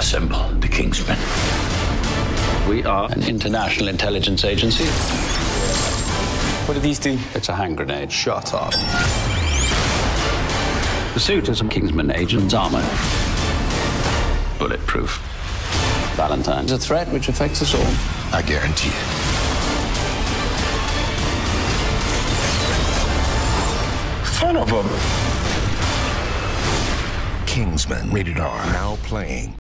Assemble the Kingsman. We are an international intelligence agency. What do these do? It's a hand grenade. Shut up. The suit is a Kingsman agent's armor. Bulletproof. Valentine's a threat which affects us all. I guarantee it. Son of a... Kingsman, rated R, now playing.